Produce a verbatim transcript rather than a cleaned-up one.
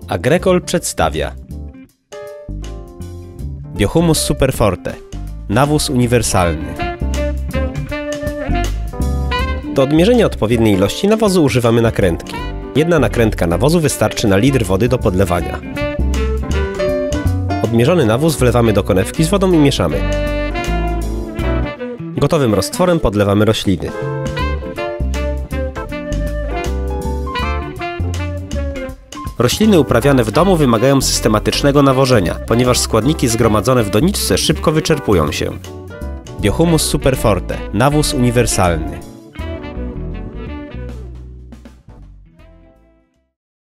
Agrecol przedstawia Biohumus Superforte, nawóz uniwersalny. Do odmierzenia odpowiedniej ilości nawozu używamy nakrętki. Jedna nakrętka nawozu wystarczy na litr wody do podlewania. Odmierzony nawóz wlewamy do konewki z wodą i mieszamy. Gotowym roztworem podlewamy rośliny. Rośliny uprawiane w domu wymagają systematycznego nawożenia, ponieważ składniki zgromadzone w doniczce szybko wyczerpują się. Biohumus Superforte, nawóz uniwersalny.